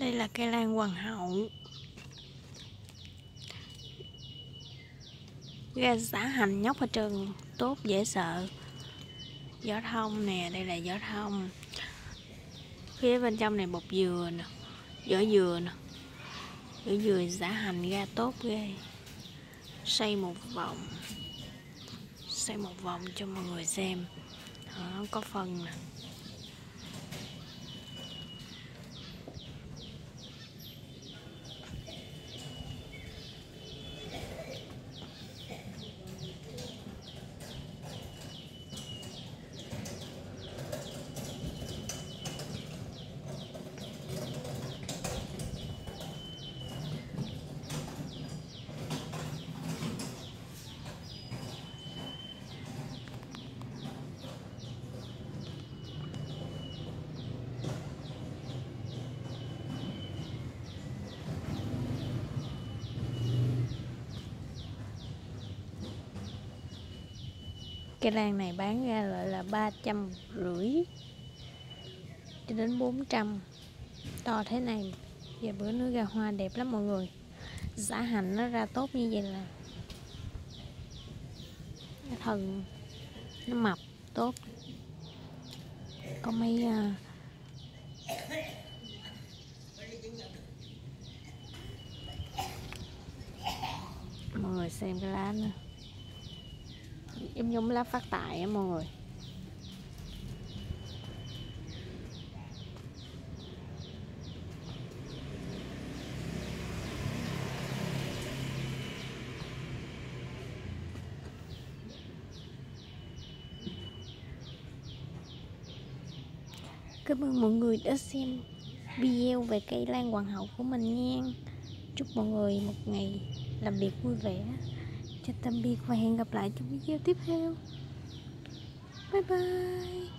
Đây là cây lan hoàng hậu, ra xả hành nhóc ở trường tốt dễ sợ. Gió thông nè, đây là gió thông. Phía bên trong này bột dừa nè, vỏ dừa nè, vỏ dừa xả hành ra tốt ghê. Xây một vòng cho mọi người xem. Đó, có phân nè. Cây lan này bán ra lại là 350 cho đến 400, to thế này. Và bữa nữa ra hoa đẹp lắm mọi người. Xả hành nó ra tốt như vậy là cái thân nó mập tốt. Có mấy mọi người xem cái lá nữa, giống lá phát tài á mọi người. Cảm ơn mọi người đã xem video về cây lan hoàng hậu của mình nha. Chúc mọi người một ngày làm việc vui vẻ. Chào tạm biệt và hẹn gặp lại trong video tiếp theo. Bye bye.